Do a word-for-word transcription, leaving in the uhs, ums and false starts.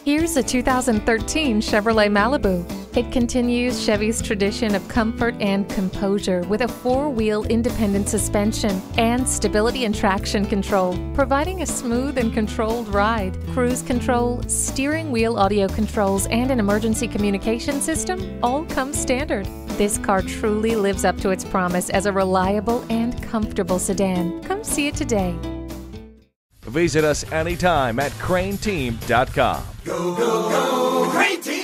Here's a two thousand thirteen Chevrolet Malibu. It continues Chevy's tradition of comfort and composure with a four-wheel independent suspension and stability and traction control, providing a smooth and controlled ride. Cruise control, steering wheel audio controls, and an emergency communication system all come standard. This car truly lives up to its promise as a reliable and comfortable sedan. Come see it today. Visit us anytime at crain team dot com. Go, go, go, Crain Team!